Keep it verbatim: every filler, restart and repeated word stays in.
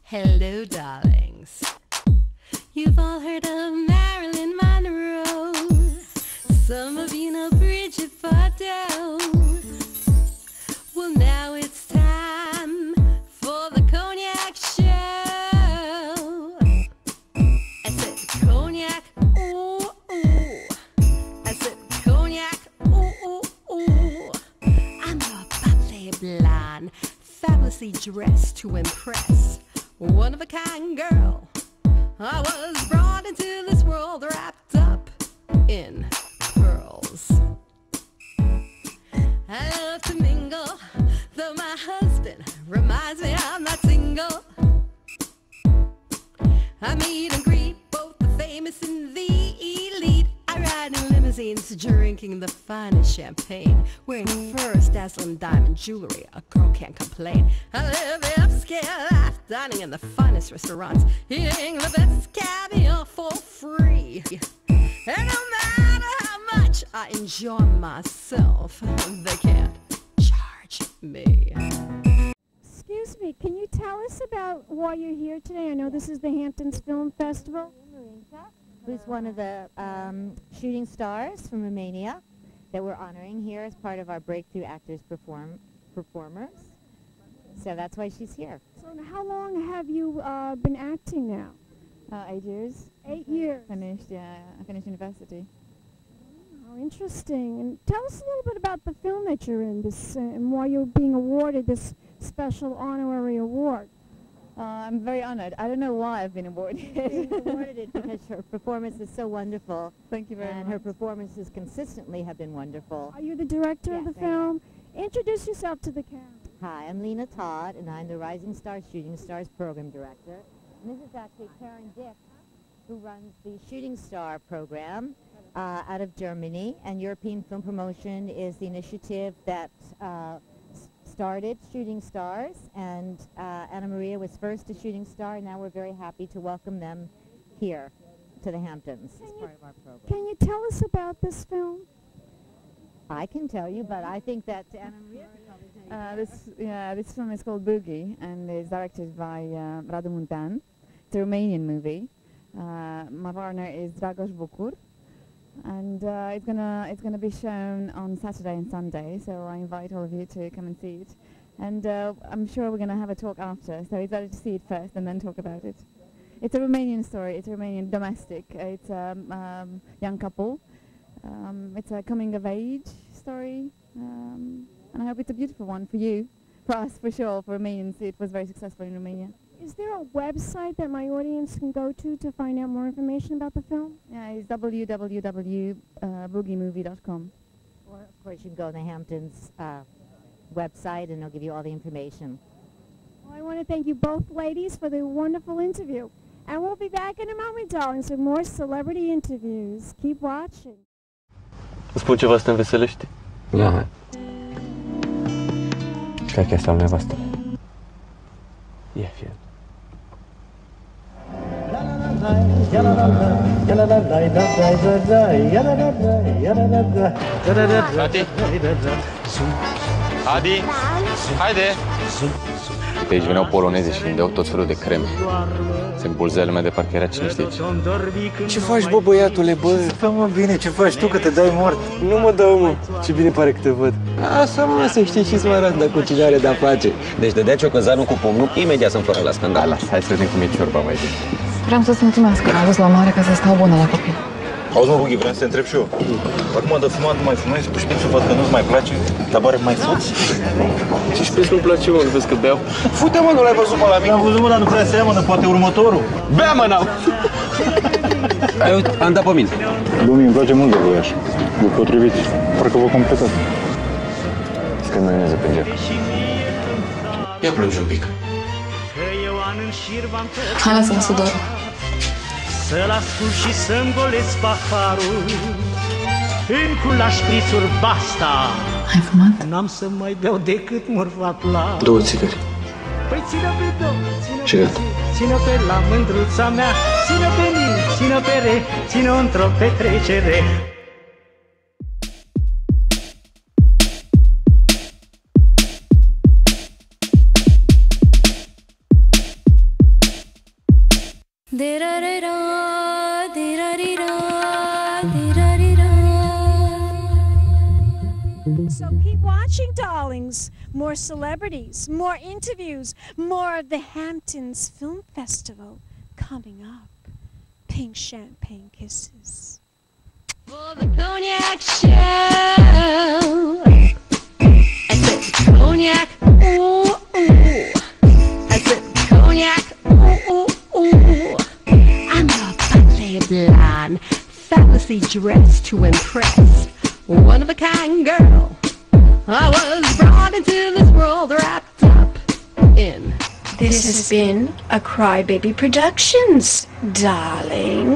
Hello, darlings. You've all heard of Marilyn Monroe. Some of you know Bridget Bardot. Well, now it's time for the Cognac show. I said Cognac, ooh, ooh. I said Cognac, ooh, ooh, ooh. I'm your bubbly blonde, fabulously dressed to impress. One of a kind girl. I was brought into this world wrapped up in pearls. I love to mingle, though my husband reminds me I'm not single. I meet and greet both the famous and the elite. I ride in limousines, drinking the finest champagne, wearing furs, dazzling diamond jewelry. A girl can't complain. I live the upscale life, dining in the finest restaurants, eating the best caviar for free. And no matter how much I enjoy myself, they can't charge me. Excuse me, can you tell us about why you're here today? I know this is the Hamptons Film Festival. Marinca, who's one of the um, shooting stars from Romania that we're honoring here as part of our Breakthrough Actors perform performers. So that's why she's here. So how long have you uh, been acting now? Uh, eight years. Eight years. Finished, yeah. I finished university. Oh, interesting. And tell us a little bit about the film that you're in, this, uh, and why you're being awarded this special honorary award. Uh, I'm very honored. I don't know why I've been awarded. Being awarded it because her performance is so wonderful. Thank you very and much. And her performances consistently have been wonderful. Are you the director yes, of the I film? Am. Introduce yourself to the camera. Hi, I'm Lena Todd, and I'm the Rising Star Shooting Stars Program Director. And this is actually Karen Dick, who runs the Shooting Star Program uh, out of Germany. And European Film Promotion is the initiative that uh, started Shooting Stars, and uh, Anamaria was first a shooting star, and now we're very happy to welcome them here to the Hamptons can as you, part of our program. Can you tell us about this film? I can tell you, but I think that Anamaria can probably tell you. Uh, this, yeah, this film is called Boogie, and is directed by uh, Radu Muntean. It's a Romanian movie. Uh, my partner is Dragoș Bucur, and uh, it's gonna it's gonna be shown on Saturday and Sunday. So I invite all of you to come and see it, and uh, I'm sure we're gonna have a talk after. So it's better to see it first and then talk about it. It's a Romanian story. It's a Romanian domestic. Uh, it's a um, um, young couple. Um, it's a coming of age story, um, and I hope it's a beautiful one for you, for us for sure. For Romanians, it was very successful in Romania. Is there a website that my audience can go to to find out more information about the film? Yeah, it's w w w dot boogie movie dot com. Or, of course, you can go on the Hamptons uh, website, and they'll give you all the information. Well, I want to thank you both ladies for the wonderful interview. And we'll be back in a moment, darlings, with more celebrity interviews. Keep watching. Îți spun ceva să te înveselești? Da, hai. Care chestia al nevastă? Ia fie. Tati? Adi? Haide! Uite, aici veneau poloneze și vindeau tot felul de creme. Se îmbulzea lumea de parcă era cine știe ce. Ce faci, bă, băiatule, bă? Fă, mă, bine, ce faci tu, că te dai mort? Nu mă dau, mă. Ce bine pare că te văd. Asta, mă, să știi și-ți mai arăt, dar cu cine are de-a face. Deci dădea ciocăzanul cu pumnul, imediat să-mi fără la scandal. Lasă, hai să vedem cum e ciorba mai bine. Vreau să-ți mulțumesc că m-ai dus la mare ca să stau bună la copii. Auzi, mă, Boogie, vreau să te întreb și eu. Acum de fumat nu mai fumezi, cu șpițul văd că nu-ți mai place, dar bă, mai fuți? Ce șpiț nu-mi place, mă, nu vezi că beau? Fute, mă, nu l-ai văzut, mă, la mine. L-am văzut, mă, dar nu prea seamănă, poate următorul. Bea, mă, n-am! Hai, uite, am dat pe mine. Lumii, îmi place mult de voi așa. Vă potriviți. Parcă vă completați. Scrie maioneză pe gec. Ia plângi un pic. Hai, lasă-mă să dorm. Să-l ascult și să-mi golesc paharul în culaș prisuri basta. Ai fumat? N-am să mai beau decât morfapla. Două țigări. Păi țină pe două, țină Și pe gata. zi, țină pe la mândruța mea, țină pe mine, țină pe re, țină într-o petrecere. So keep watching, darlings. More celebrities, more interviews, more of the Hamptons Film Festival coming up. Pink champagne kisses. For the cognac show. I said cognac, ooh, ooh. I said cognac, ooh, ooh, ooh. I'm a bubbly blonde, fabulously dressed to impress. One of a kind girl. I was brought into this world wrapped up in. This has been a Crybaby Productions, darling.